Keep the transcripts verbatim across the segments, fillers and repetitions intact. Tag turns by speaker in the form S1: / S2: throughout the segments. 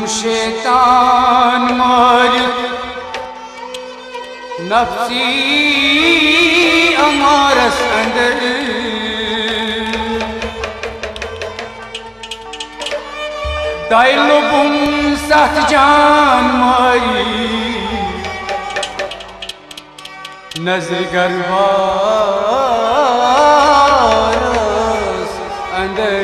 S1: शैतान मारिक नफ्सी अमारस अंदर दाइलुबुम सत जान मारी नजर गरवारस अंदर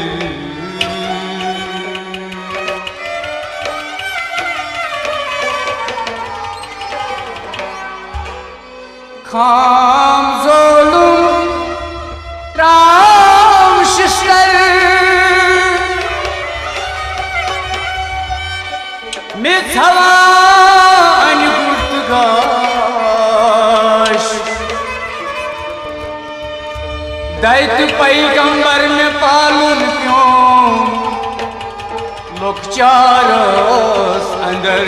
S1: खाम ज़ोलुम राम शिस्तर मिथवा अनगुर्तगाश दैत पैगंबर में पालुन क्यों लोकचारस अंदर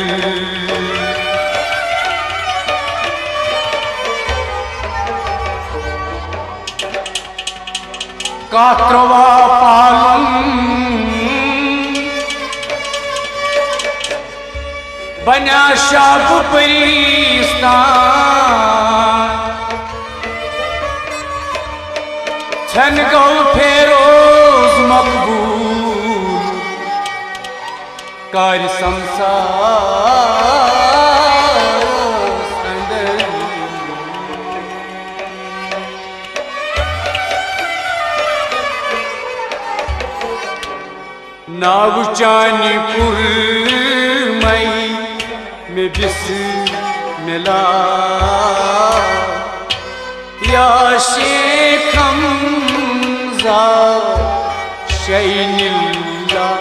S1: कात्रवा पालुन बना शाप परिस्तान छन गौ फेरोज मकबूल कार संसार अंदर नाव चानी पुर मई में बिस्मिल्ला या शेख हमजा शैनिल्ला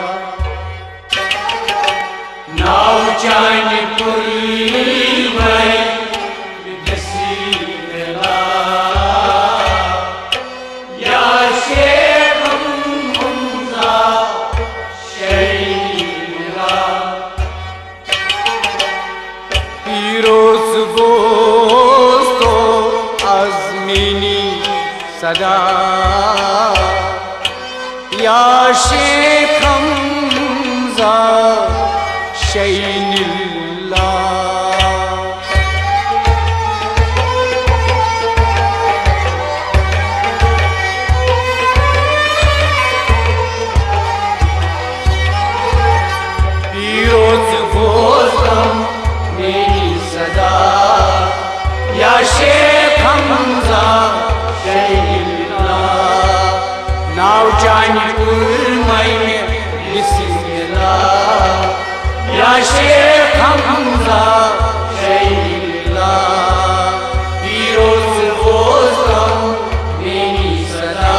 S1: नाव चानी पुर मई में बिस्मिल्ला या शेख हमजा रोज गोस्तो आज़मीनी सदा या शेख हमजा शैनिल्ला रोज गोस्तो या शेख हमजा शैनिल्ला नाव जानी पुरमई में बिस्मिल्ला या शेख हमजा शैनिल्ला फिरोज गोस्तम मेरी सदा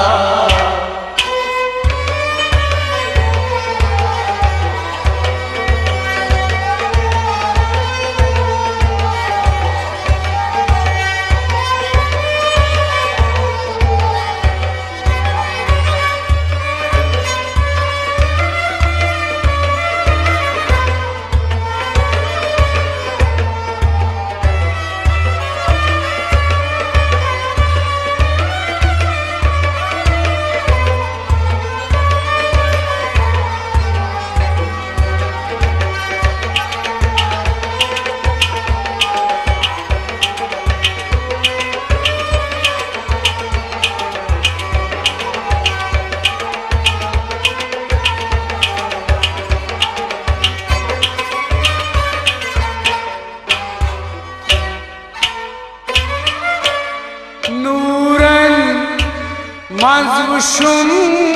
S1: मंज़ुशुम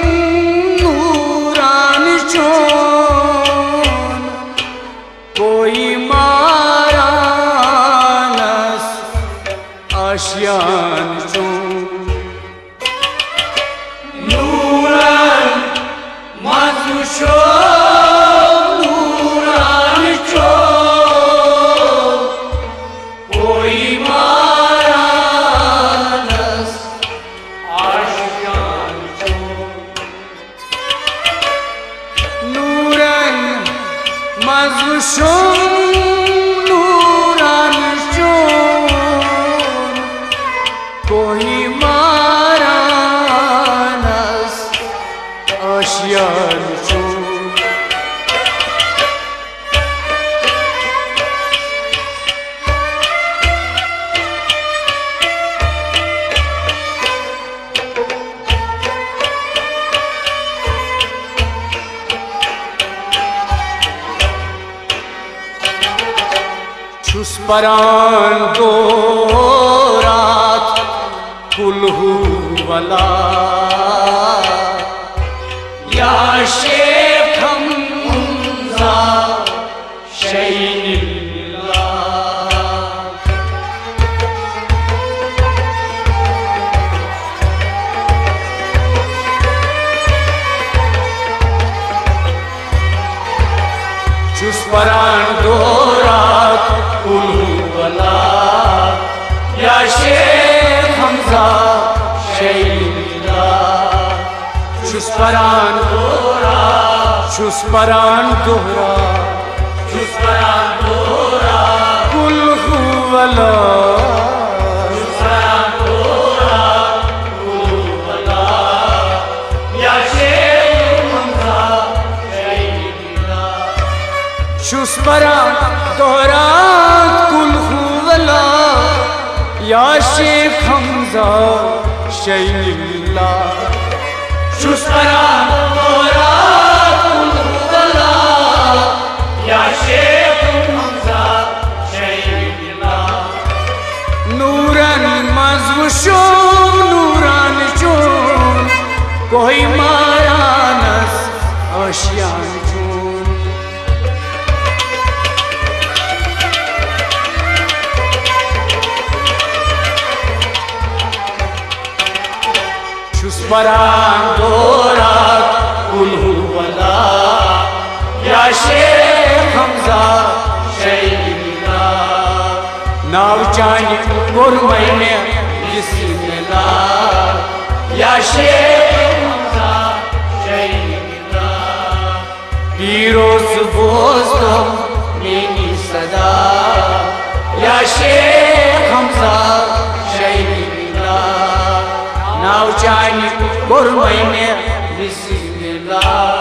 S1: नूरान चोन कोई मारानस आशियान चोन नूरान मंज़ुशुम नूरान चोन कोई मज़ुशुम नूरान चोन कोई मारानस आशियान चोन परान दो रात कुल्हू वला या शेख हमजा शैनिल्ला चुस परान दो रात कुल्हू वला या शेख हमजा शैनिल्ला चुस परान दोरा चुस परान दोरा चुस परान दोरा कुल्हू वला चुस परान दोरा कुल्हू वला या शेख हमजा शैनिल्ला चुस परान दोरा कुल्हू वला या शेख हमजा शैनिल्ला चुस परान दोरा कुल्हू वला या शेख हमजा शैनिल्ला नूरन मज़वुशो नूरान चून कोई मायानस आशियान चून चुस परान दोरा कुल्हू वला या शेख हमजा शैनिल्ला नाव चांद गुरमई में बिस्मिल्लाह या शेख हमजा शैनिल्ला पीरोज बोस्तो मेनी सदा या शेख हमजा शैनिल्ला नाव चांद गुरमई में बिस्मिल्लाह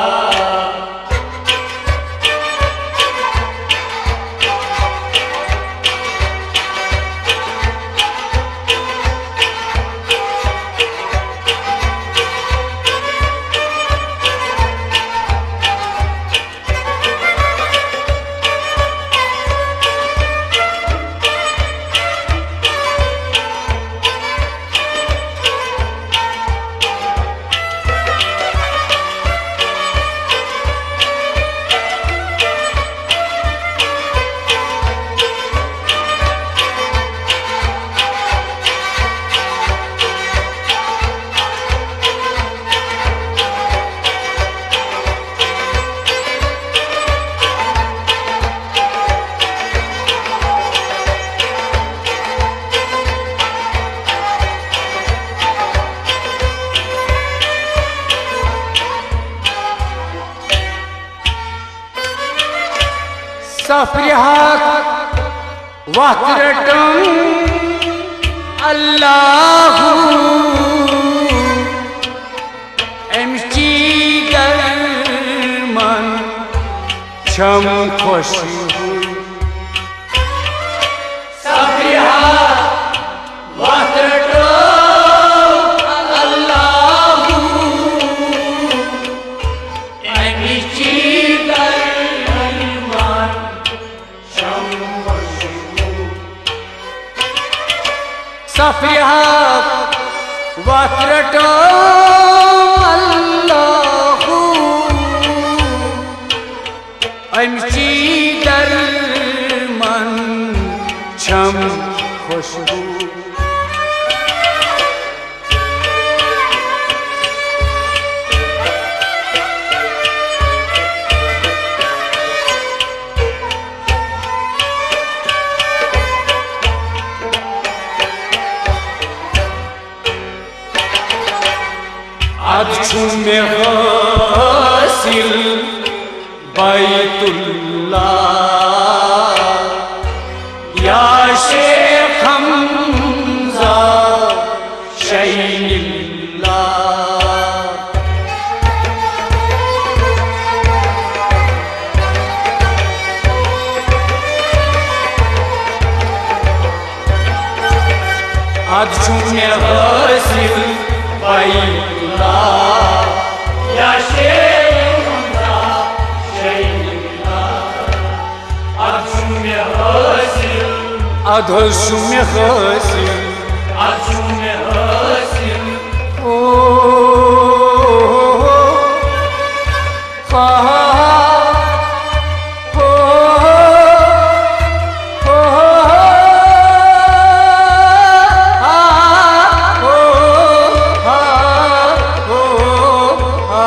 S1: सफरिहात वहतरटम अल्लाहु एमची दरमन छम खुशी सफरिहात वहतरटम अल्लाहु एमची सफरिहात वहतरटम अल्लाहु अमची दरमन छम खुशबू अदछू में हासिल बैतुल्लाह या शेख हमजा शैनिल्ला अदछू में हासिल बैतुल्लाह या शेख हमजा शैनिल्ला अदछू में हासिल अधोशु में हासिल अधोशु में हासिल ओ हा हो हो हा हो हा हो हा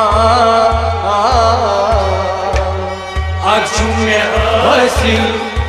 S1: अधोशु में हासिल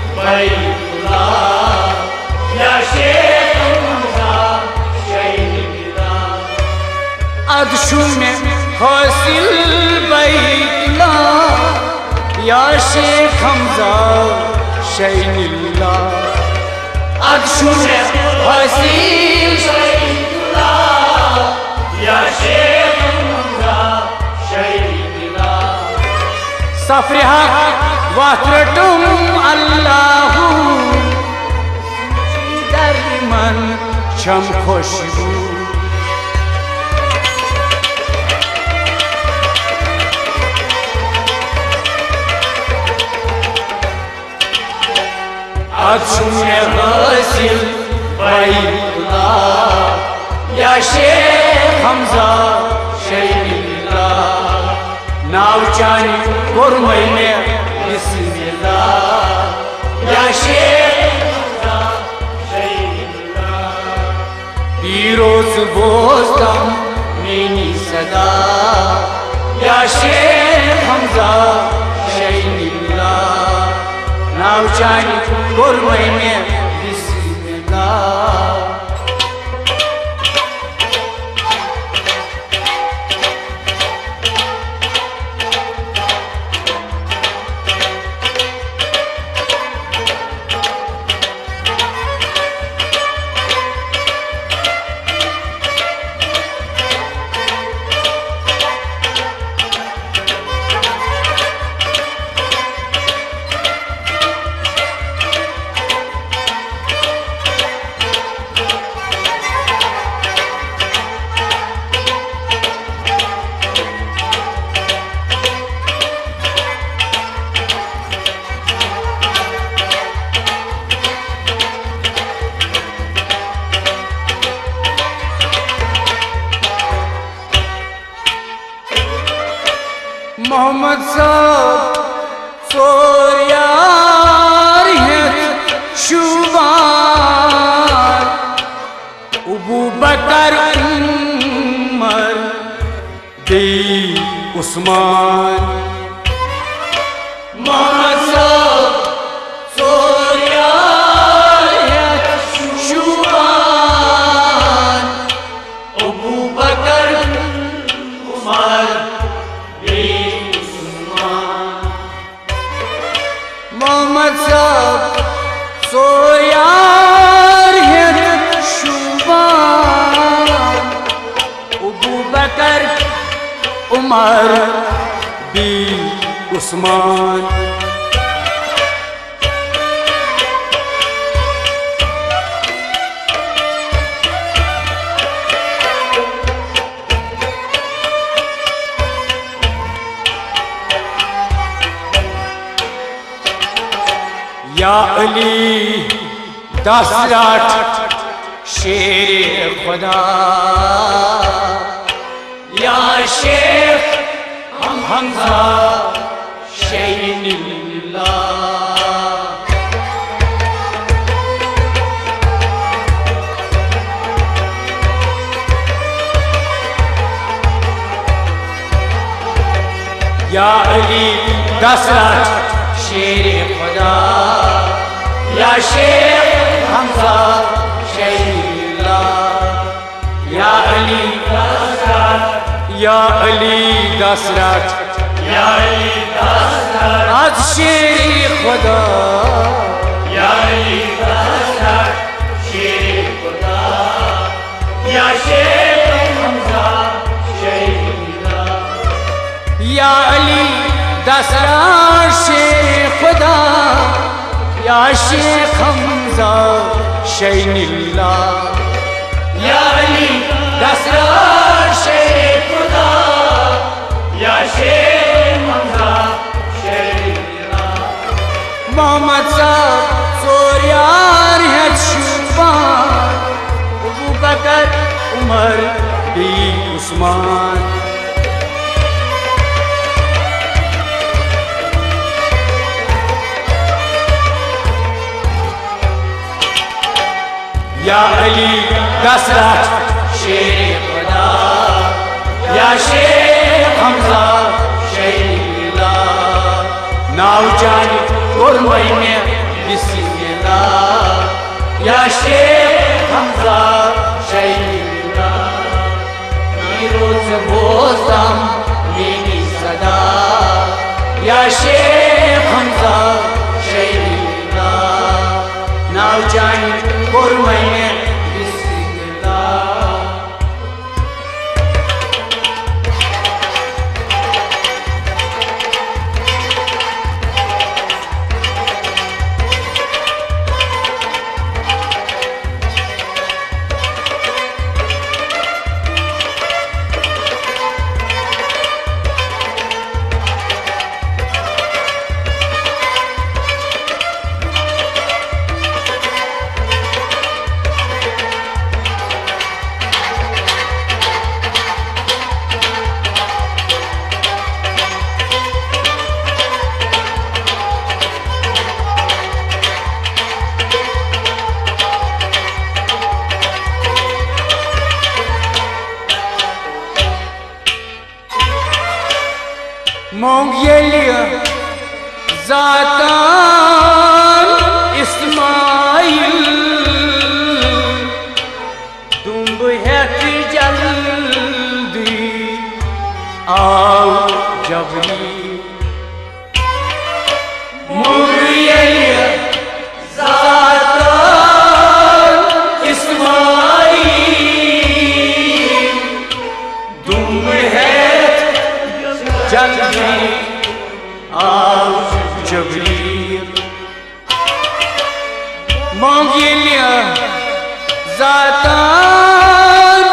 S1: अदशु में हासिल बैतुल्ला या शेख हमजा शैनिल्ला अदशु में हासिल बैतुल्ला या शेख हमजा शैनिल्ला सफरिहा वहरतुम अल्लाहु दरमन शम खुशबू अदशु में हासिल बैतुल्ला या शेख हमजा शैनिल्ला नाव चानी कुर्मई में बिस्मिल्लाह या शेख हमजा शैनिल्ला पीरोज बोस्तम मीनी सदा या शेख हमजा शैनिल्ला नाव चानी कुर्मई में बिस्मिल्लाह मोहम्मद साहब सोरियार हैं शुबार अबू बकर उमर दी उस्मान मोहम्मद साहब सोरियार हैं शुबार अबू बकर उमर मोहम्मद साहब सोयार हैं शुबान अबू बकर उमर बी उस्मान या अली दसराठ शेर खुदा या शेख हम हमजा शैनिल्ला या अली दसराठ शेर खुदा या शेख हमजा शैनिल्ला या अली दसराठ या अली दसराठ या अली दसराठ आज शेर खुदा या अली दसराठ शेर खुदा या शेख हमजा शैनिल्ला या अली दसराठ शेर खुदा या शेख हमजा शैनिल्ला या अली दसराठ शेर खुदा या शेख हमजा शैनिल्ला मोहम्मद साहब सोरियार हैं उमर बी उस्मान। या अली कसरत शेर खुदा, या शेर हमजा शहीला, नाव जानी कुर्बानी में बिस्मिल्लाह, या शेर हमजा शहीला, नीरोज बोज़म मेरी सदा, या शेर हमजा शहीला, नाव जानी कुर्बानी में मोंग येलिया ज़ातान इस्माइल, दुंब हेत जल्दी आओ जबरी। मोंग येलिया ज़ातान इस्माइल, दुंब हेत जल्दी आओ जबरील। मोंगिलिया ज़ातान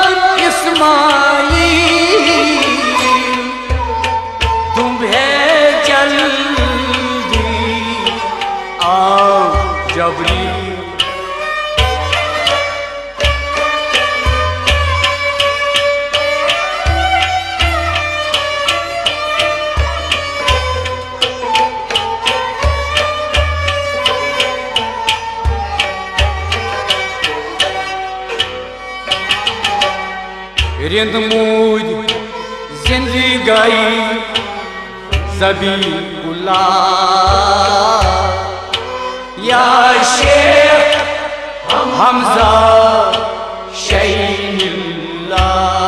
S1: इस्माइल, तुम है जल्दी आओ जबरील। रिंद मूद जिंदगाई ज़बीउल्लाह, या शेख हमजा शहीला,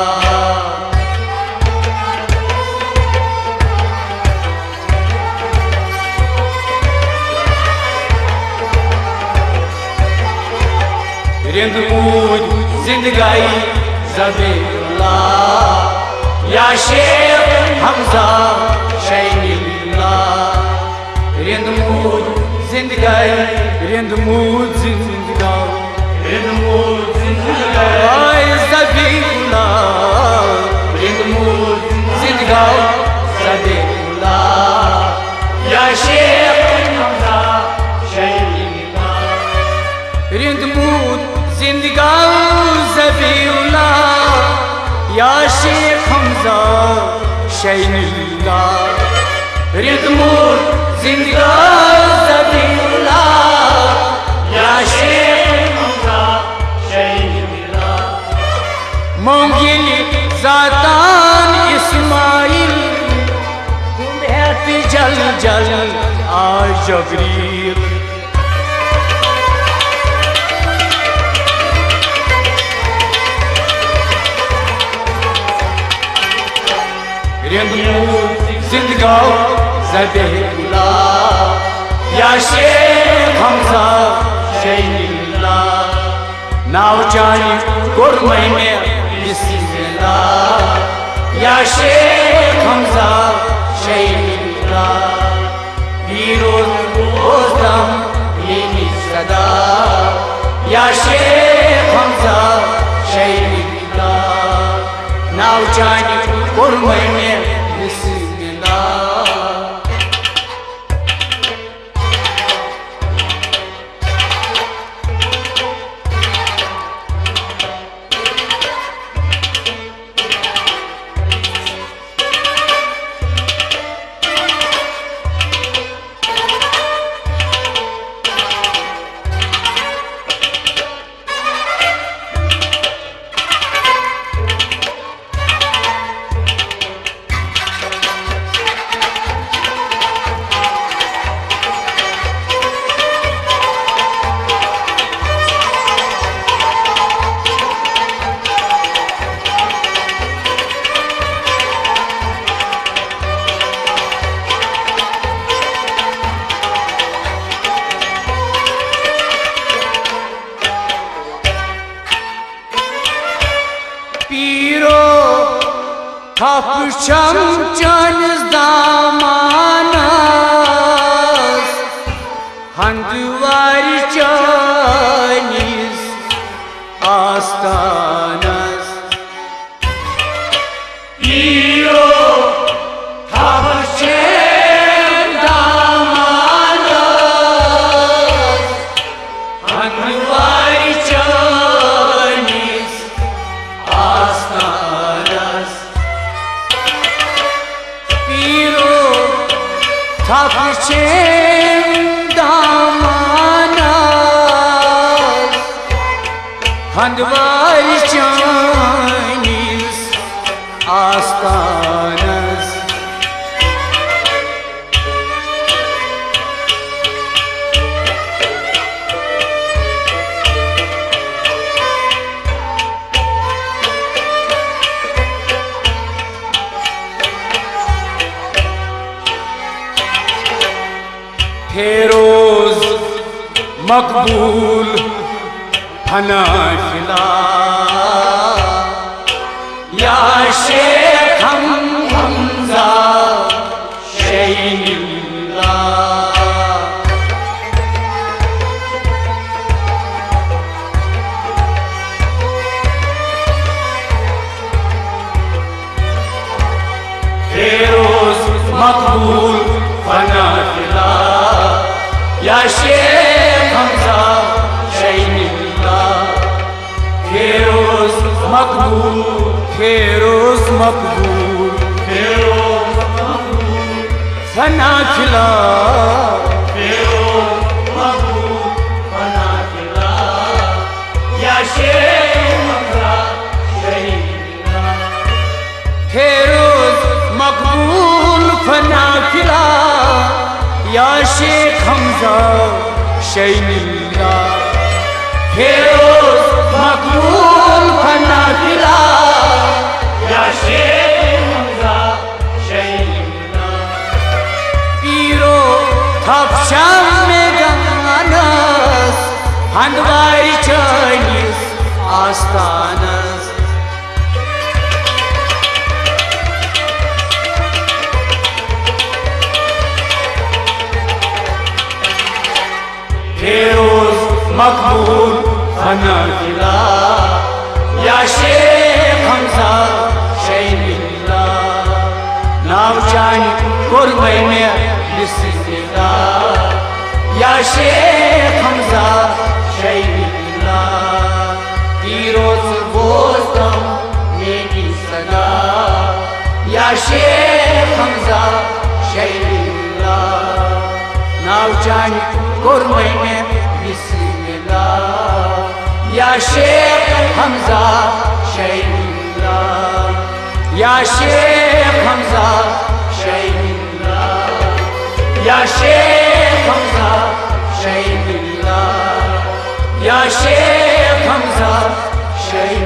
S1: रिंद मूद जिंदगाई ज़बीउल्लाह, या शेख हमजा शहीला, रिंद मूद जिंदगाई, रिंद मूद जिंदगाई, रिंद मूद जिंदगाई ज़बीउल्लाह, रिंद मूद जिंदगाई ज़बीउल्लाह, या शेख हमजा शहीला, रिंद मूद जिंदगाई ज़बीउल्लाह, या शेख हमजा शहीला, रिंद मूद जिंदगाई ज़बीउल्लाह, या शेख हमजा शहीला। मोंगिली ज़ातान इस्माइल, तुम हेत जल जल आ जबरील। रिंद मूद जिंदगाई ज़बीउल्लाह, या शेख हमजा शहीला, नाव जानी कुर्बानी में बिस्मिल्लाह, या शेख हमजा शहीला, नीरोज बोज़म मेरी सदा, या शेख हमजा शहीला, नाव जानी कुर्बानी में बिस्मिल्लाह। पीरो थप छम चनस दामानस हंदवारी चनिस आस्थानस पीरो थप छम दामानस हंदवारी चनिस आस्थानस पीरो थप छम दामानस हंदवारी चनिस आस्थानस फेरोज मकबूल फना खिला या शेख हम हमजा शहीनुल्लाह फेरोज मकबूल फना खिला या शेख हमजा शहीनुल्लाह फेरोज मकबूल फेरोज मकबूल फेरोज मकबूल फना खिला फेरोज मकबूल फना खिला या शेख हमजा शहीनुल्लाह फेरोज मकबूल फना खिला या शेख हमजा शहीनुल्लाह फेरोज मकबूल फना खिला या शेख हमजा शहीनुल्लाह पीरो थप छम दामानस हंदवारी चनिस आस्थानस फेरोज मकबूल फना खिला या शेख हमजा शहीनुल्लाह नाव चानी कुर्बै में बिस्मिल्लाह या शेख हमजा शहीनुल्लाह पीरोज बोस्तम मेरी सदा या शेख हमजा शहीनुल्लाह नाव चानी कुर्बै में बिस्मिल्लाह या शेख हमजा शहीनुल्लाह या शेख हमजा शहीनुल्लाह या शेख हमजा शहीनुल्लाह या शेख हमजा शहीनुल्लाह।